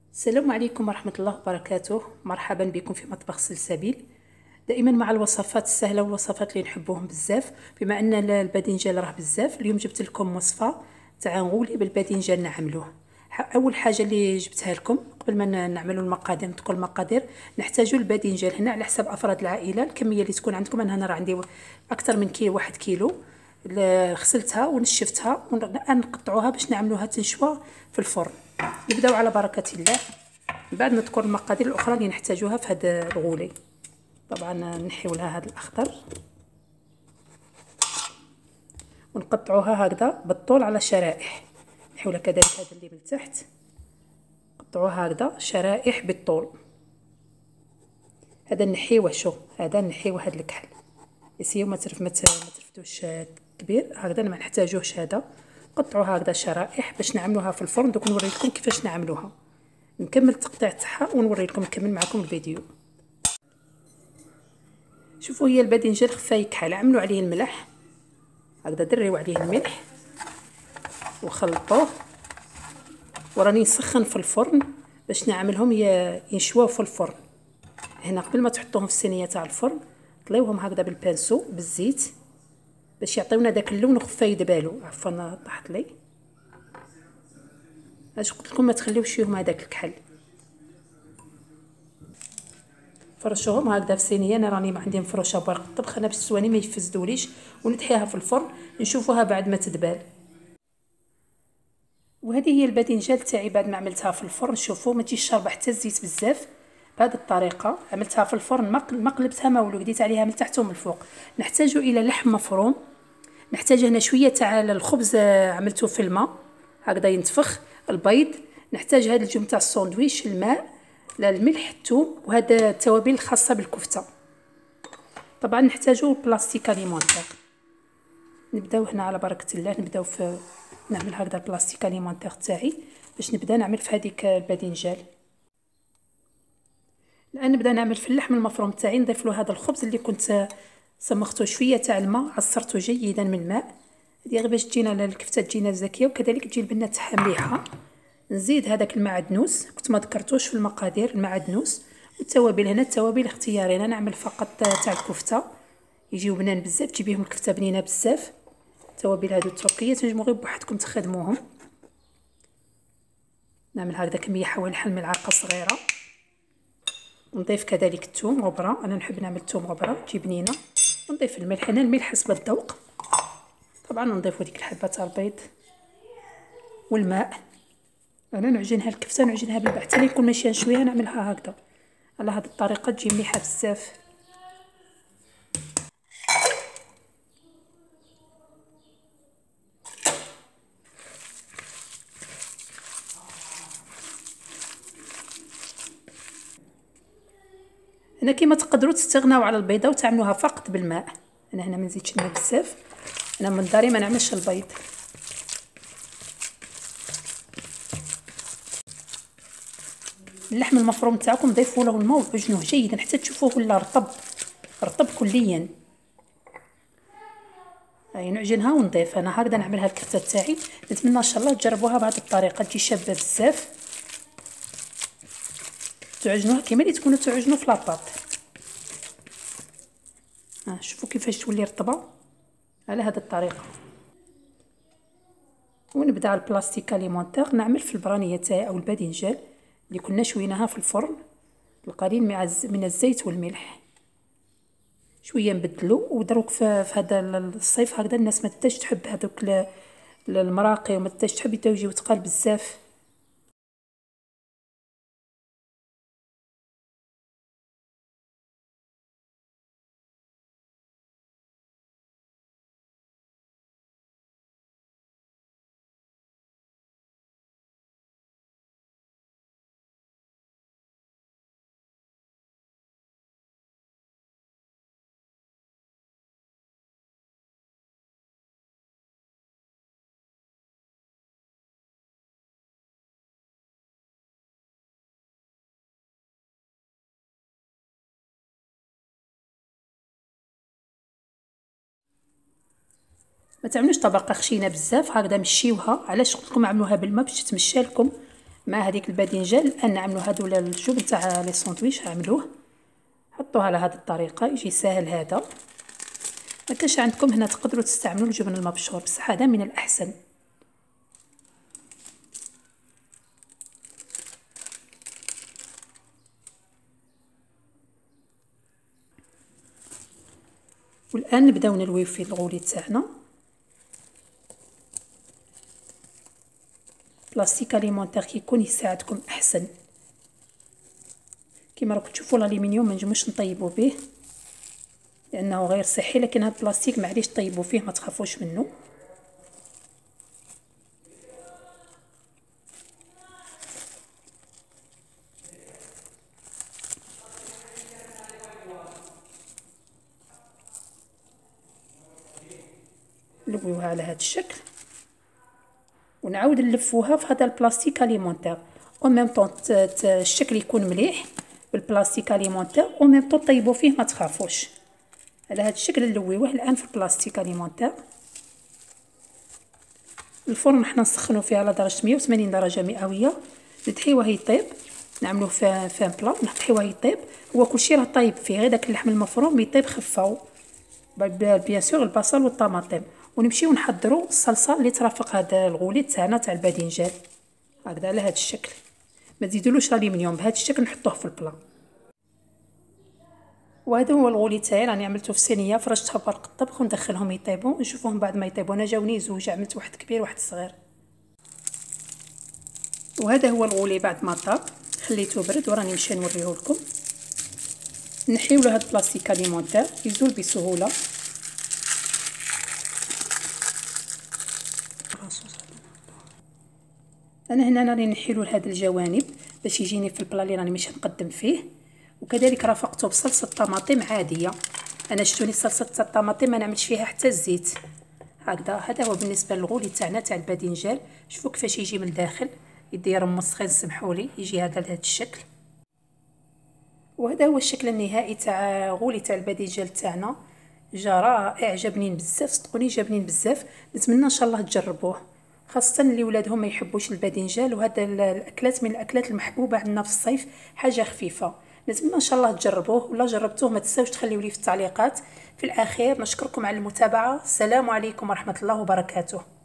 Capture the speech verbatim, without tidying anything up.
السلام عليكم ورحمة الله وبركاته. مرحبا بكم في مطبخ سلسبيل، دائما مع الوصفات السهلة والوصفات اللي نحبوهم بزاف. بما ان الباذنجان راه بزاف، اليوم جبت لكم وصفة تاع نغولي بالباذنجان نعملوه. اول حاجة اللي جبتها لكم قبل ما نعملوا المقادير، ندخل المقادير. نحتاجوا الباذنجان هنا على حسب افراد العائلة، الكمية اللي تكون عندكم. انا هنا راه عندي اكثر من كيلو، واحد كيلو. غسلتها ونشفتها ونقطعوها باش نعملوها تنشوى في الفرن. نبداو على بركة الله. من بعد نذكر المقادير الاخرى اللي نحتاجوها في هذا الغولي. طبعا نحيو لها هذا الاخضر ونقطعوها هكذا بالطول على شرائح. نحيو لها كذلك هذا اللي من تحت، قطعوها هكذا شرائح بالطول. هذا نحيوه، شو هذا نحيوه هذا الكحل يسيو ما ترف ما ترفدوش كبير هكذا، ما نحتاجوش. هذا قطعوها هكذا شرائح باش نعملوها في الفرن. دوك نوري لكم كيفاش نعملوها. نكمل التقطيع تاعها ونوري لكم، نكمل معكم الفيديو. شوفوا هي الباذنجان خفا يكحل، عملوا عليه الملح هكذا، دريو عليه الملح وخلطوه. وراني نسخن في الفرن باش نعملهم ينشواو في الفرن. هنا قبل ما تحطوهم في الصينيه تاع الفرن طليوهم هكذا بالبانسو بالزيت باش يعطيونا داك اللون وخفا يدبالو. عفوا طاحت لي، اش قلت لكم ما تخليوش فيهم هذاك الكحل. فرشوهم هكذا في صينيه. انا راني ما عندي مفروشه بورق الطبخ، انا باش السواني ما يفسدوليش، وندحيها في الفرن نشوفوها بعد ما تدبال. وهذه هي الباذنجان تاعي بعد ما عملتها في الفرن. شوفوا ما تجيش شاربه حتى الزيت بزاف. بهذه الطريقه عملتها في الفرن، ما قلبتها ما والو، قديت عليها من تحت ومن الفوق. نحتاج الى لحم مفروم، نحتاج هنا شويه تاع الخبز عملته في الماء هكذا ينتفخ، البيض، نحتاج هذا الجم تاع الساندويتش، الماء، الملح، الثوم، وهذا التوابل الخاصه بالكفته. طبعا نحتاجو بلاستيك اليمونتير. نبداو هنا على بركه الله. نبداو في نعمل هكذا البلاستيك اليمونتير تاعي باش نبدا نعمل في هذيك الباذنجان. الان نبدا نعمل في اللحم المفروم تاعي. نضيف له هذا الخبز اللي كنت سمخته شويه تاع الماء، عصرته جيدا من الماء. هذه غير باش تجينا الكفته تجينا زاكيه، وكذلك تجي البنه تاعها مليحه. نزيد هذاك المعدنوس، كنت ما ذكرتوش في المقادير، المعدنوس والتوابل. هنا التوابل اختياري، انا نعمل فقط تاع الكفته يجيو بنان بزاف، تجيبيهم الكفته بنينه بزاف. التوابل هادو التركيه تنجموا غير بوحدكم تخدموهم. نعمل هكذا كميه حوالي حل ملعقه صغيره. نضيف كذلك الثوم غبره، انا نحب نعمل الثوم غبره تجي بنينه. ونضيف الملح، هنا الملح حسب الذوق. طبعا نضيف ديك الحبه تاع البيض والماء. انا نعجنها الكفته نعجنها بالماء حتى يكون ماشيه شويه، نعملها هكذا على هذه الطريقه تجي مليحه بزاف. هنا كيما تقدروا تستغناو على البيضه وتعملوها فقط بالماء. انا هنا ما نزيدش الماء بزاف، انا من داري ما نعملش البيض. اللحم المفروم تاعكم ضيفوا له الماء وعجنوه جيدا حتى تشوفوه ولا رطب رطب كليا. هاي نعجنها ونضيف. انا هكذا نعملها الكفته تاعي. نتمنى ان شاء الله تجربوها بهذه الطريقه، تجي شابه بزاف. تعجنوها كيما اللي تكونوا تعجنوا في لاطاط. ها شوفوا كيفاش تولي رطبه على هذه الطريقه. ونبدا على البلاستيك اليمونتير نعمل في البرانيه تاعي او الباذنجان اللي كنا شويناها في الفرن القليل من الزيت والملح. شويه نبدلو. ودروك في هذا الصيف هكذا الناس ما تداش تحب هذوك المراقي، وما تداش تحب يجيو ثقال بزاف. ما تعملوش طبقه خشينه بزاف هكذا، مشيوها. علاش قلت لكم اعملوها بالماء باش تمشى لكم مع هذيك الباذنجان. الان نعملوا هادو الجبن تاع لي ساندويتش. عملوه حطوه على هذه الطريقه، يجي ساهل هذا. ما كانش عندكم هنا تقدروا تستعملوا الجبن المبشور، بصح هذا من الاحسن. والان نبداو نلويو في الغولي تاعنا. بلاستيك اليمونتير كيكون يساعدكم احسن. كما راكم تشوفوا الالومنيوم ما نجموش نطيبوا به لانه غير صحي، لكن هذا البلاستيك معليش طيبوا فيه، ما تخافوش منه. نلويوها على هذا الشكل ونعاود نلفوها في هذا البلاستيك اليمونتير، او ميم طون الشكل يكون مليح بالبلاستيك اليمونتير، او ميم طون طيبوا فيه ما تخافوش. على هذا الشكل نلويوه الان في البلاستيك اليمونتير. الفرن حنا نسخنوا فيه على درجه مية وثمانين درجه مئويه، نتحيوه يطيب، نعملوه في فان بلا، نحيوه يطيب. هو كلشي راه طايب فيه، غير داك اللحم المفروم يطيب خفاو بيان سور البصل والطماطم. ونمشيو نحضروا الصلصه اللي ترافق هذا الغولي تاعنا تاع الباذنجان هكذا على هذا الشكل. ما تزيدولوش الالومنيوم، بهذا الشكل نحطوه في البلا. وهذا هو الغولي تاعي، راني عملته في صينيه، فرشتها بورق الطبخ وندخلهم يطيبوا، نشوفوهم بعد ما يطيبوا. انا جاوني زوج، عملت واحد كبير واحد صغير. وهذا هو الغولي بعد ما طاب، خليته برد وراني مشي نوريه لكم. نحيو له هذا البلاستيك اليمونتير يزول بسهوله. انا هنا راني نحيلو لهاد الجوانب باش يجيني في البلا اللي راني ماشي نقدم فيه. وكذلك رافقته بصلصه طماطم عاديه. انا شتوني صلصه الطماطم ما نعملش فيها حتى الزيت هكذا. هذا هو بالنسبه للغولي تاعنا تاع الباذنجان. شوفوا كيفاش يجي من الداخل، يدير مسخن سمحوا لي، يجي هذا لهذا الشكل. وهذا هو الشكل النهائي تاع غولي تاع الباذنجان تاعنا. جا رائع، عجبني بزاف، صدقوني جابني بزاف. نتمنى ان شاء الله تجربوه، خاصه اللي ولادهم ما يحبوش الباذنجان. وهذا الاكلات من الاكلات المحبوبه عندنا في الصيف، حاجه خفيفه. نتمنى ان شاء الله تجربوه، ولا جربتوه ما تنساوش تخليوا لي في التعليقات. في الاخير نشكركم على المتابعه. السلام عليكم ورحمه الله وبركاته.